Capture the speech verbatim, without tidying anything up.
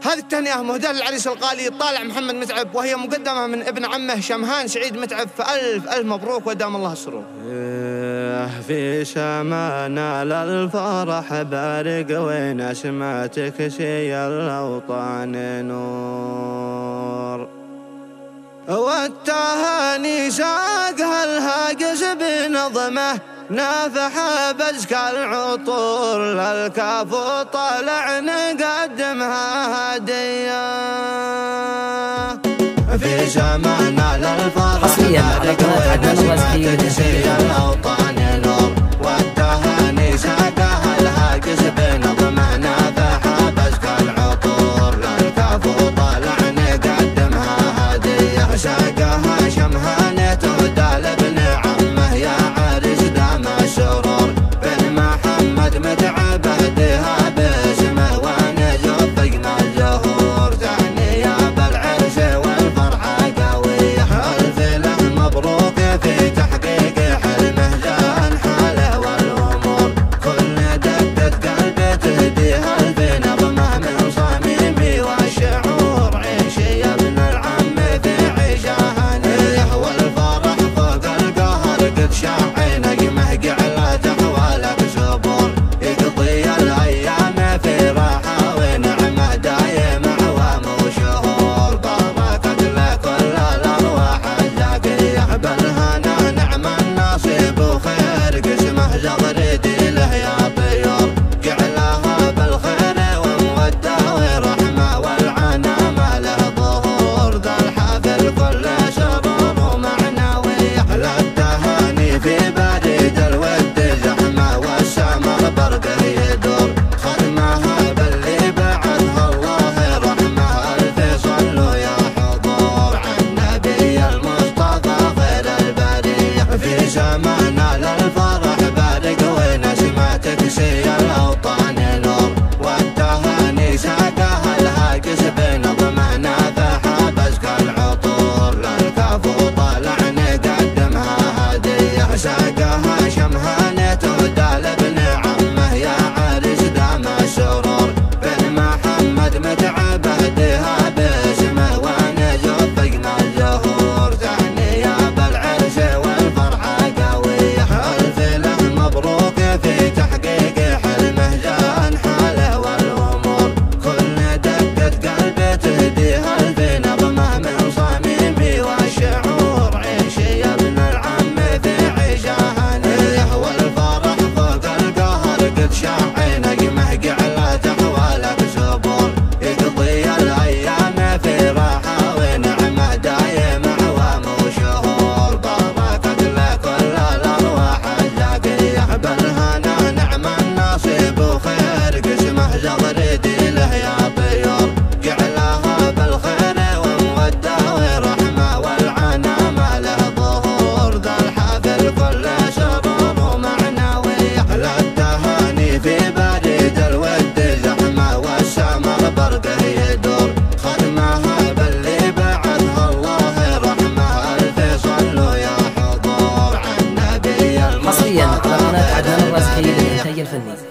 هذه التهنئة مهداة للعريس الغالي طالع محمد متعب، وهي مقدمة من ابن عمه شمهان سعيد متعب، فألف ألف مبروك ودام الله السرور. في شمانا للفرح بارق ونسمتك شي الأوطان نور، والتهاني ساقها الهاجس بنظمه نافح بزكى العطور للكاف وطلع نقدمها هدية. في زماننا للفرح بارق ونسمتك شي الأوطان نور، والتهاني ساقها الهاجس بنظمه نافح بزكى العطور للكاف وطلع نقدمها هدية. ساقها شمهان تهدى لابن عمه يا عريس دام السرور، بن محمد متعب اهديها باسمه ونزفقنا الزهور. تهنية بالعرس والفرحة قوية، ألف له مبروك في تحقيق حلمه زان حاله والأمور. كل دقة قلب تهديها الف نظمه من صميمي والشعور. عيش يا ابن العم في عيشه هنيه، والفرح فوق القهر قد شاع نجمه جعلت احوالك صبور. يقضي الايام في راحه ونعمه دايم اعوام وشهور. باركت له كل الارواح الزاكيه، بالهنا نعم النصيب وخير قسمه زغردي له يا طيور. جعلها بالخير وموده ورحمه والعنا ما له ظهور. ذا الحافل كل سرور ومعنويه، للتهاني في بريد الود زحمه والسمر برقه يدور. ختمها باللي بعثها الله رحمه، الف صلوا يا حضور عن نبي المصطفى خير البريه. في زماننا للفرح بارق ونسمتك شي الأوطان نور، والتهاني ساقها الهاجس بنظمه نافح بزكى العطور للكاف وطالع نقدمها هدية. ساقها شمهان تهدى لابن عمه يا عريس دام السرور، بن محمد متعب اهديها باسمه ونزفقنا الزهور. تهنية بالعرس والفرحة قوية، ألف له مبروك في تحقيق حلمه زان حاله والأمور. كل دقة قلب تهديها الف نظمه من صميمي والشعور. عيش يا ابن العم في عيشه هنيه، والفرح فوق القهر قد شاع نجمه جعلت احوالك صبور. يقضي الايام في راحه ونعمه دايم اعوام وشهور. باركت له كل الارواح الزاكيه، بالهنا نعم النصيب وخير قسمه زغردي له يا طيور. جعلها بالخير وموده ورحمه والعنا ما له ظهور. ذا الحافل كل سرور ومعنويه، للتهاني في بريد الود زحمه والسمر برقه يدور. ختمها باللي بعثها الله رحمه، الف صلوا يا حضور عن نبي المصطفى. حصريا على قناة عدنان الرازقي للإنتاج الفني.